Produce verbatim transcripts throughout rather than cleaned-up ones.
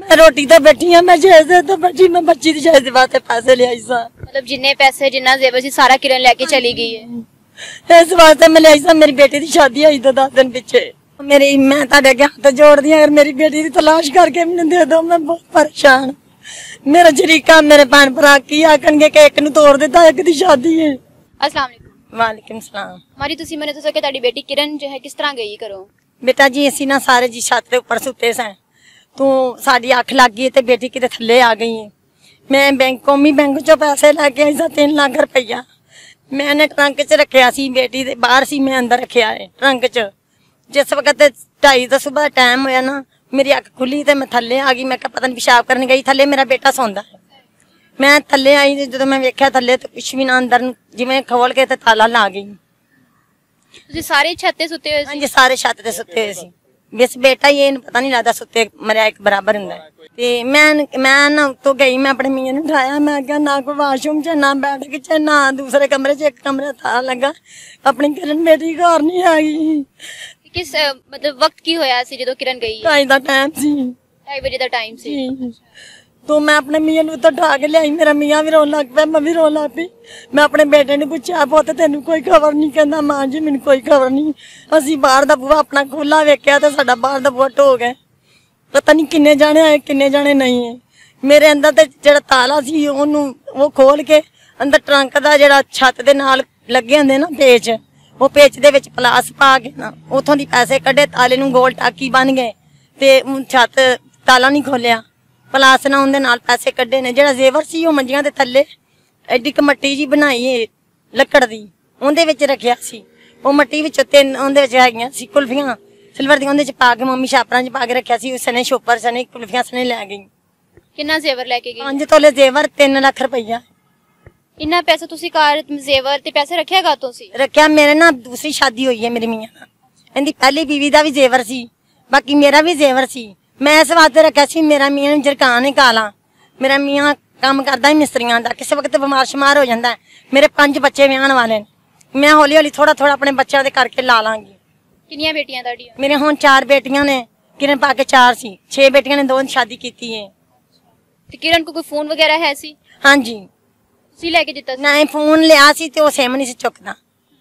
मैं रोटी तो बैठी हाँ, मैं जैसे तो बैठी, मैं बच्ची दी जैसे वास्ते पैसे ले आई सा। मतलब जिन्ने पैसे जिन्ना जेवर सी सारा किरण लेके चली गई है। इस वास्ते मैं ले आई सा, मेरी बेटी की शादी आई तो दस दिन पीछे। मेरी मैं ताड़े अगे हाथ जोड़ दी, अगर मेरी बेटी की तलाश करके मैंने दे दो, मैं बहुत परेशान। मेरा जरीका मेरे भैन भरा की आखणगे कि एक नूं तोड़ दिता, एक दी शादी है। अस्सलाम वालेकुम। वालेकुम सलाम। मारी तुसी मैंने दसो कि ताड़ी बेटी किरण जो है किस तरह गई घरों? बेटा जी असी ना सारे जी छत के उपर सुते सा, तू साडी अख लग गई ते बेटी किते थल्ले आ गई है। मैं बैंक कौमी बैंक चो पैसे लैके आई सा तीन लाख रुपया, मैंने ट्रंक च रखिया सी, बेटी दे बाहर सी, मैं अंदर रखिया है ट्रंक च। जिस वक्त ढाई तो सुबह टाइम होया ना, मेरी अख खुली ते मैं थल्ले आ गई। मैं कहा पता नहीं पेशाब करने गई, थल्ले मेरा बेटा सौंदा है। मैं थल्ले आई, जो मैं वेख्या थल्ले तो कुछ भी ना, अंदर जिवें खोल के ते ताला ला गई। तुसी सारे छत ते सुते हुए सी? हां जी सारे छत ते सुते हुए सी। बस बेटा ये पता नहीं लगता सुते मरिया एक बराबर हुंदा है। ते मैं मैं ना तो गई, मैं अपने मियां नूं उठाया, मैं क्या ना कोई वाशरूम च ना बैठक च ना दूसरे कमरे च, एक कमरे ताला लगा। अपनी किरण बेटी घर नहीं आई। किस मतलब वक्त की होया सी जदों किरण गई? ढाई दा टाइम सी, ढाई बजे दा टाइम सी। तो मैं अपने मियां नूं तो उठा के लियाई, मेरा मियां भी रोन लग पिया, मैं भी रोन लग पई। मैं अपने बेटे ने पूछा, पुत तेनू कोई खबर नहीं? कहंदा मां जी मैनू कोई खबर नहीं। असीं बाहर दा बूहा अपना खुला वेख्या ते साडा बाहर दा बूहा ढो गया। पता नहीं किन्ने जाने आए किन्ने जाने नहीं है। मेरे अंदर ते जेड़ा ताला सी ओनू वो खोल के अंदर ट्रंक दा जेड़ा छत दे नाल लगे हुंदे ना पेच, वो पेच दे विच प्लास पा के ना उथों दी पैसे कढे, ताले नूं गोल टाकी बन गए ते छत ताला नहीं खोलिया, प्लास ना उनदे नाल पैसे कढे ने। जेड़ा जेवर सी ओ मंजियां दे थल्ले एडी क मट्टी जी बनाई है लकड़ दी, उनदे विच रखिया सी। ओ मट्टी विच तीन उनदे विच हैगियां सी कुल्फियां सिल्वर दी, उनदे च पा के मम्मी छापरां च पा के रखिया सी। उसने शोपर सने कुल्फियां सने ले गई। किन्ना जेवर लेके गई? पांच तोले जेवर, तीन लाख रुपया। इन्ना पैसा तुसी कार जेवर ते पैसे रखिया गातों सी? रखिया, मेरे ना दूसरी शादी हुई है मेरे मियां नाल, इहदी पहली बीवी दा भी जेवर सी, बाकी मेरा भी जेवर सी। मैं इस वास्ते रखिया सी, मेरा मियां जरकान है काला, मेरा मियां काम करदा है मिस्त्रियां दा, किसी वक्त बीमार शमार हो जांदा है। मेरे पंज बच्चे विआहण वाले ने, मैं हौली हौली थोड़ा थोड़ा अपने बच्चों दे करके ला लांगी। कितनी बेटियां ताड़ियां? मेरे हुण चार बेटियां ने, किरण पा के चार सी, छे बेटियां ने, दो शादी कीती है। ते किरण को कोई फोन वगैरह है सी? हाँ जी तुसी लेके दित्ता सी? नहीं फोन लिया सी ते ओ सिम नहीं सी चुकदा,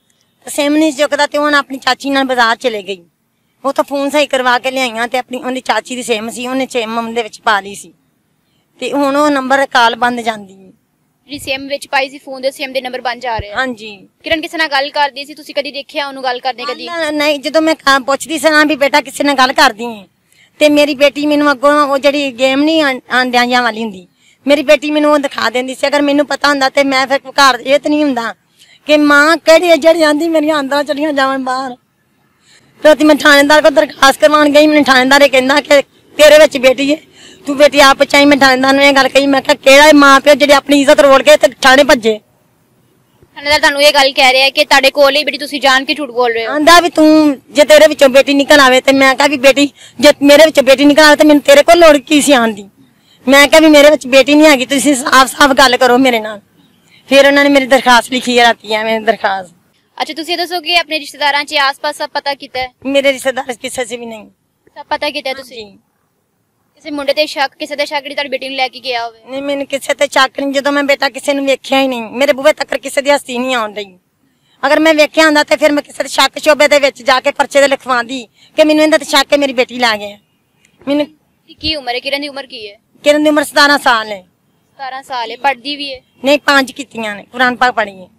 सिम नहीं सी चुकदा ते हुण अपनी चाची नाल बाजार चले गई। वो तो फोन सही करवा के लियाइयां ते अपनी उनदी चाची दी सिम सी, उन्हें सिम उनदे विच पा ली सी ते हुण ओ नंबर कॉल बंद जांदी है। जी सिम विच पाई सी फोन दे, सिम दे नंबर बंद जा रहे हैं। हां जी। किरण किसे नाल गल करदी सी? तुसी कदी देखिया ओनु गल करदे? कदी नहीं, जदों मैं पुछदी सी ना भी बेटा किसे नाल गल करदी है ते मेरी बेटी मैनू अगों ओ जेहड़ी गेम नहीं आंडियां वाली हुंदी, मेरी बेटी मैनू दिखा देंदी सी। अगर मैनू पता हुंदा ते मैं फिर घर ये तो नहीं हुंदा कि मां केड़ी जेहड़ी आंदी मेरियां अंदरां चलियां जावन बाहर। तो मैं थानेदार को दरखास्त करवाने गई, मैंने थानेदार कहंदा कि तेरे विच बेटी है, तू बेटी आप चाही। मैं थानेदार नूं ये गल कही, मैं कहा केड़ा मां प्यो जेहड़े अपनी इज्जत रोल के ते थाने भज्जे। थानेदार तानू ये गल कह रहा है कि ताड़े कोल ही बेटी तुसी जान के झूठ बोल रहे हो? आंदा भी तू जे तेरे विचों बेटी निकल आवे ते मैं कहा भी बेटी जे मेरे विचों बेटी निकल आवे ते मैनूं तेरे कोल लोड़ की सी आउण दी। मैं कहा भी मेरे विच बेटी नहीं हैगी, तुसी साफ साफ गल करो मेरे नाल। फिर उन्होंने मेरी दरखास्त लिखी है राती है मेरी दरखास्त। अच्छा तुसी दसो कि अपने रिश्तेदारां च आस-पास सब पता कीता है? मेरे रिश्तेदार किसे से भी नहीं, सब पता कीता है तुसी? किसी मुंडे ते शक, किसी ते शक ताड़ी बेटी नूं लेके गया होवे? नहीं, मैंने किसी ते शक नहीं, जदों मैं बेटा किसी नूं वेख्या ही नहीं, मेरे बूहे तक किसी दी हस्ती नहीं आउण रही। अगर मैं वेख्या हुंदा ते फिर मैं किसी दे शक शोबे दे विच जाके पर्चे दे लिखवांदी कि मैनूं इहदे ते शक है मेरी बेटी लै गए। मैनूं की उम्र है? किरण दी उम्र की है? किरण दी उम्र सतारह साल है। सतारह साल है, पढ़दी भी है? नहीं, पांच कीतियां ने, कुरान पाक पढ़ी है।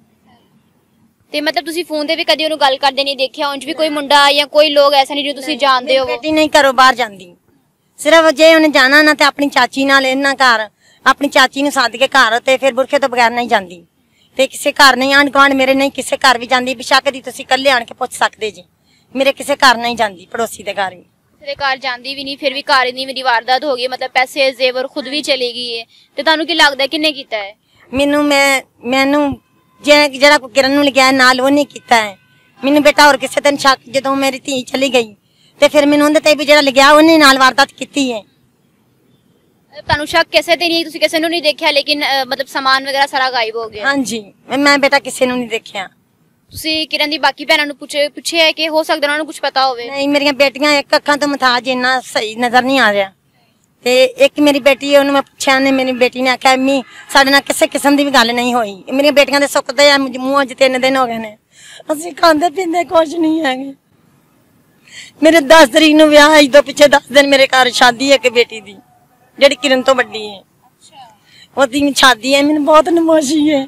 ते मतलब तुसी फोन ते भी कदी ओनू गल करदे नहीं देखिया? उंज भी कोई मुंडा या कोई लोग ऐसा नहीं जो तुसी जानदे हो? बेटी नहीं घरों बाहर जांदी, सिर्फ जे उन्हें जाना ना ते अपनी चाची नाल इन्ना घर, अपनी चाची नूं सद के घर ते फिर बुरखे तो बगैर नहीं जांदी ते किसे घर नहीं। आंढ गुआंढ मेरे नहीं किसे घर भी जांदी, बेशक दी तुसी कल्ले आण के पुछ सकदे जी, मेरे किसे घर नहीं जांदी, पड़ोसी दे घर भी तेरे घर जांदी भी नहीं। फिर भी घर इन्नी मेरी वारदात हो गई, मतलब पैसे जेवर खुद भी चली गई है, ते तुहानू की लगदा है किन्ने कीता है? मैनू मैं मैनू जेड़ा कोई किरण नूं लग्या नाल ओने कीता है। मैनू बेटा और किसे ते शक, जदों मेरी धी चली गई ते फिर मैनू उहदे ते भी जेड़ा लग्या ओने नाल वारदात कीती है। तुहानू शक किसे ते नहीं? तुसी किसे नूं नहीं देखिया लेकिन मतलब सामान वगैरह सारा गायब हो गया? हां जी, मैं बेटा किसे नूं नहीं देखिया। तुसी किरण दी बाकी भैणां नूं पुछे पुछे है कि हो सकदा उन्हां नूं कुछ पता होवे? नहीं, मेरियां बेटियां एक अखां तो मुताज इन्ना सही नजर नहीं आ रहा ਤੇ ਇੱਕ ਮੇਰੀ ਬੇਟੀ ਉਹਨੂੰ ਮੈਂ ਪੁੱਛਿਆ ਨੇ ਮੇਰੀ ਬੇਟੀ ਨੇ ਆਖਿਆ ਮੰਮੀ ਸਾਡੇ ਨਾਲ ਕਿਸੇ ਕਿਸਮ ਦੀ ਵੀ ਗੱਲ ਨਹੀਂ ਹੋਈ। ਮੇਰੀਆਂ ਬੇਟੀਆਂ ਦੇ ਸੁੱਕਦੇ ਆ ਮੂੰਹ ਅੱਜ ਤਿੰਨ ਦਿਨ ਹੋ ਗਏ ਨੇ, ਅਸੀਂ ਖਾਂਦੇ ਪੀਂਦੇ ਕੁਝ ਨਹੀਂ ਹੈਗੇ। ਮੇਰੇ ਦਸ ਤਰੀਕ ਨੂੰ ਵਿਆਹ ਆਈ ਤੋਂ ਪਿੱਛੇ ਦਸ ਦਿਨ ਮੇਰੇ ਘਰ ਸ਼ਾਦੀ ਹੈ ਇੱਕ ਬੇਟੀ ਦੀ ਜਿਹੜੀ ਕਿਰਨ ਤੋਂ ਵੱਡੀ ਹੈ। ਉਹਦੀ ਸ਼ਾਦੀ ਹੈ, ਮੈਨੂੰ ਬਹੁਤ ਨਮੋਸ਼ੀ ਹੈ।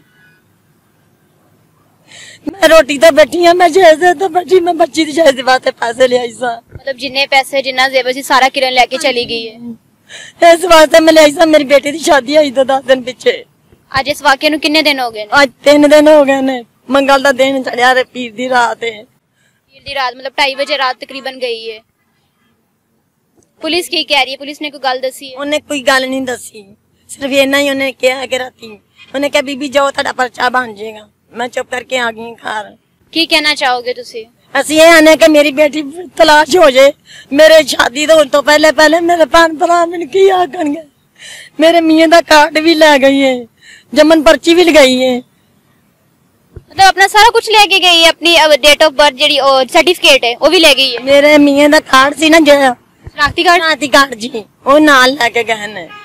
मैं रोटी तो बैठी हाँ, मैं जैसे तो बैठी मैं बच्ची दी जैसे वास्ते पैसे ले आई सा। मतलब जिन्ने पैसे जिन्ना जेवर सी सारा किरण लेके चली गई है। इस वास्ते मैं ले आई सा, मेरी बेटी दी शादी आई तो दस दिन पीछे। आज इस वाकये नु कितने दिन हो गए? आज तीन दिन हो गए ने। मंगल दा दिन चढ़िया रे पीर दी रात है। पीर दी रात मतलब ढाई बजे रात तकरीबन गई है। पुलिस की कह रही है? पुलिस ने कोई गल दसी है? उन्हें कोई गल नहीं दसी, सिर्फ इन्ना ही उन्हें कहा कि राती उन्हें कहा बीबी जाओ तुहाडा पर्चा बन जाएगा। मैं चुप करके आ गई घर। की कहना चाहोगे तुसी? ਅਸੀਂ ਇਹ ਆਨੇ ਕਿ ਮੇਰੀ ਬੇਟੀ ਤਲਾਸ਼ ਹੋ ਜੇ। ਮੇਰੇ ਸ਼ਾਦੀ ਤੋਂ ਤੋਂ ਪਹਿਲੇ ਪਹਿਲੇ ਮੇਰੇ ਭੈਣ ਭਰਾ ਮੈਨੂੰ ਕੀ ਆਖਣਗੇ। ਮੇਰੇ ਮੀਆਂ ਦਾ ਕਾਰਡ ਵੀ ਲੈ ਗਈ ਹੈ, ਜਮਨ पर्ची भी लगाई है। मतलब अपना सारा कुछ लेके गई है, अपनी डेट ऑफ बर्थ जेडी सर्टिफिकेट है वो भी ले गई है। मेरे मियां दा कार्ड सी ना ਜਿਹੜਾ शनाख्ती कार्ड शनाख्ती कार्ड जी ਉਹ ਨਾਲ ਲੈ ਕੇ ਗਏ ਨੇ।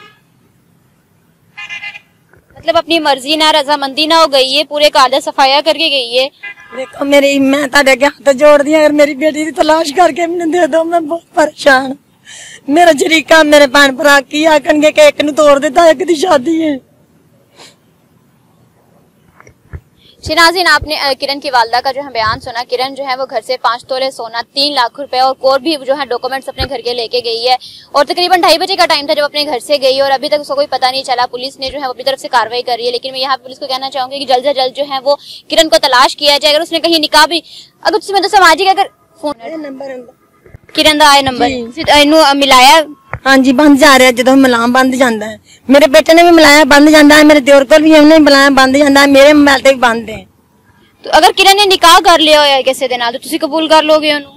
मतलब अपनी मर्जी ना रजामंदी ना हो गई है, पूरे घर दा सफाया करके गई है। देखो मेरी मैं ਤੁਹਾਡੇ ਅੱਗੇ ਹੱਥ ਜੋੜਦੀ ਹਾਂ, अगर मेरी बेटी ਦੀ ਤਲਾਸ਼ ਕਰਕੇ ਮੈਨੂੰ ਦੇ ਦਿਓ, मैं बहुत परेशान। मेरा शरीका मेरे भैन भरा की आखणगे कि एक ਨੂੰ ਤੋੜ ਦਿੱਤਾ, ਇੱਕ ਦੀ शादी है। नाज़रीन आपने किरण की वालदा का जो है बयान सुना। किरण जो है वो घर से पांच तोले सोना, तीन लाख रुपए और और भी जो है डॉक्यूमेंट्स अपने घर के लेके गई है और तकरीबन ढाई बजे का टाइम था जब अपने घर से गई और अभी तक उसको कोई पता नहीं चला। पुलिस ने जो है अपनी तरफ से कार्रवाई कर रही है, लेकिन मैं यहाँ पुलिस को कहना चाहूंगी कि जल्द से जल्द जो है वो किरण को तलाश किया जाए। अगर उसने कहीं निकाह भी अगर तुम तो सामाजिक अगर फोन नंबर किरण ਦਾ ਆਏ ਨੰਬਰ ਇਹਨੂੰ ਮਿਲਾਇਆ? ਹਾਂਜੀ ਬੰਦ ਜਾ ਰਿਹਾ, ਜਦੋਂ ਮਿਲਾਮ ਬੰਦ ਜਾਂਦਾ ਹੈ। ਮੇਰੇ ਬੇਟੇ ਨੇ ਵੀ ਮਿਲਾਇਆ ਬੰਦ ਜਾਂਦਾ ਹੈ, ਮੇਰੇ ਦਿਓਰ ਕੋਲ ਵੀ ਉਹਨੇ ਮਿਲਾਇਆ ਬੰਦ ਜਾਂਦਾ ਹੈ, ਮੇਰੇ ਮੋਬਾਈਲ ਤੇ ਵੀ ਬੰਦ ਹੈ। तो अगर किरण ने निकाह कर लिया होया किसी दे नाल तो तुसी कबूल कर लोगे ਉਹਨੂੰ?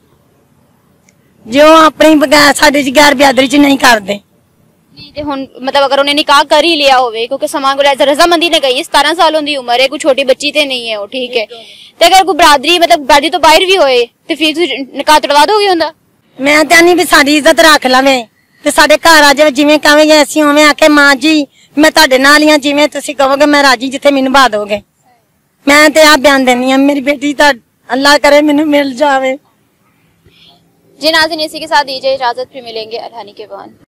जो अपनी बगैर ਸਾਡੇ ਚ ਗੈਰ ਬਿਆਦਰੀ ਚ ਨਹੀਂ ਕਰਦੇ। नहीं ते हुन मतलब अगर उन्हें निकाह कर ही लिया होवे क्योंकि समान को रजामंदी ने गई है, सतारह साल उनकी उम्र है, कोई छोटी बच्ची ते नहीं है वो, ठीक है। ते अगर कोई बरादरी मतलब बरादरी तो बाहर भी होए ते फिर तुसी निकाह तड़वा दोगे उनदा? मैं ਤਾਂ ਨਹੀਂ ਵੀ ਸਾਡੀ ਇੱਜ਼ਤ ਰੱਖ ਲਵੇ ਤੇ ਸਾਡੇ ਘਰ ਆ ਜਾਵੇ, ਜਿਵੇਂ ਕਹੋਗੇ ਅਸੀਂ ਉਵੇਂ ਆਕੇ ਮਾਂ ਜੀ ਮੈਂ ਤੁਹਾਡੇ ਨਾਲ ਹੀ ਆ, ਜਿਵੇਂ ਤੁਸੀਂ ਕਹੋਗੇ मैं ਰਾਜੀ, ਜਿੱਥੇ ਮੈਨੂੰ ਬਾਦ ਹੋਗੇ। मैं तो आप बयान देनी है, मेरी बेटी तो अल्लाह करे मैनू मिल जावे। जी नाज़रीन इसी के साथ दीजिए इजाजत, फिर मिलेंगे अल्हानी के बाद।